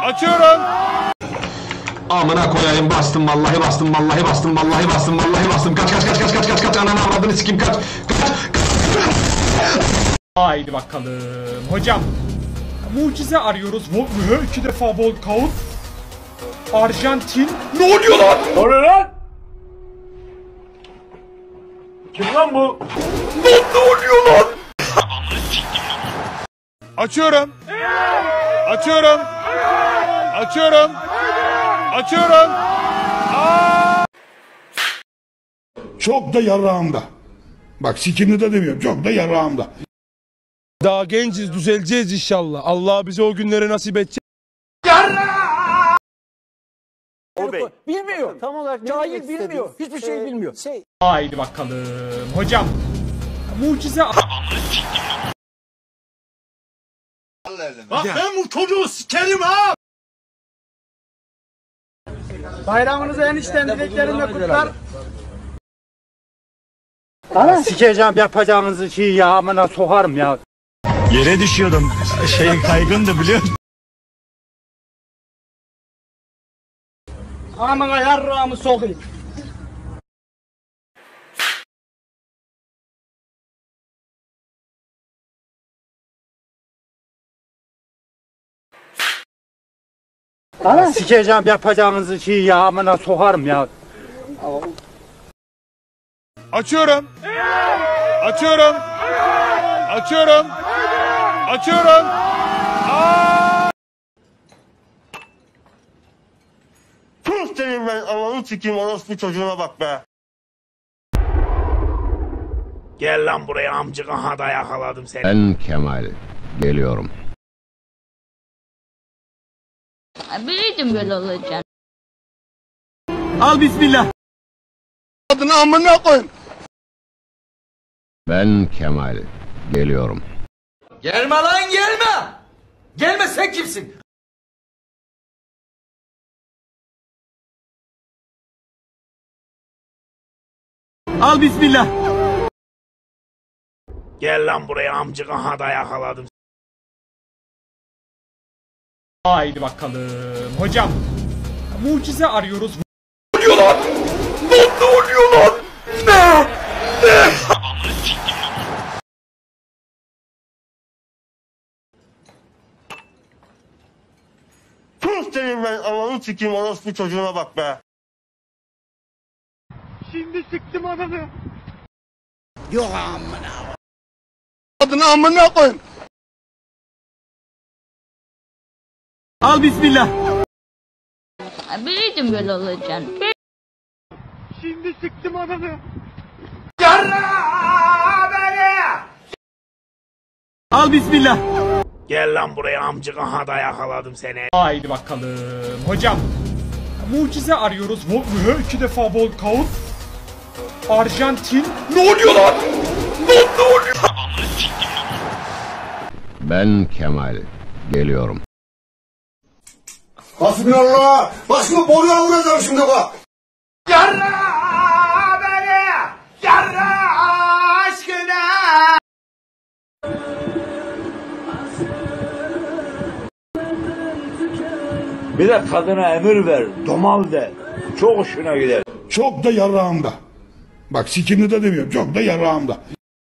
Açıyorum. Amına koyayım, bastım vallahi, bastım vallahi, bastım vallahi, bastım vallahi, bastım. Kaç ananı avradını sikeyim, kaç. Haydi bakalım. Hocam mucize arıyoruz. 2 defa Volkan. Arjantin. Ne oluyor lan? Ne oluyor lan? Kim lan bu? Ne oluyor lan? Açıyorum. Açıyorum. Açıyorum. Açıyorum. Çok da yarağımda. Bak sikimli de demiyorum, çok da yarağımda. Daha genciz, düzeleceğiz inşallah. Allah bize o günleri nasip edecek. Bilmiyor. Tam olarak cahil bilmiyor. Hiçbir şey bilmiyor. Haydi bakalım. Hocam mucize. Bak ben bu çocuğu sikerim ha. Bayramınızı enişten dileklerimle kutlar. Sikeceğim yapacağınızı şey ya, amına sokarım ya. Yere düşüyordum. Kaygındı biliyor musun? Amına yarrağımı sokayım. Sikeceğim yapacağınızı şey ya, amına sokarım ya. Açıyorum. Açıyorum. Açıyorum. Açıyorum. Tuz senin ben ananı sikeyim, orospu çocuğuna bak be. Gel lan buraya amcık, aha da yakaladım seni. Ben Kemal, geliyorum. Biliyordum böyle olacağını. Al bismillah. Adını amına koyayım. Ben Kemal, geliyorum. Gelme lan gelme. Gelme, sen kimsin? Al bismillah. Gel lan buraya amcık, aha da yakaladım. Haydi bakalım. Hocam mucize arıyoruz. Ne oluyor lan? Ne oluyor lan? Tuz senin ben ananı sikeyim, orospu çocuğuna bak be. Şimdi sıktım ananı. Adını amına koyayım. Al bismillah. Biliyordum böyle olacağını. Şimdi sıktım ananı. Al bismillah. Gel lan buraya amcık, aha da yakaladım seni. Haydi bakalım. Hocam mucize arıyoruz. 2 defa Volkan. Arjantin. Ne oluyor lan? Ne oluyor? Ben Kemal, geliyorum. Hasbinallah. Başımı boruya vuracağım şimdi bak. Bir de kadına emir ver, domal de. Çok hoşuna gider. Çok da yarağımda. Bak sikimli de demiyorum, çok da yarağımda.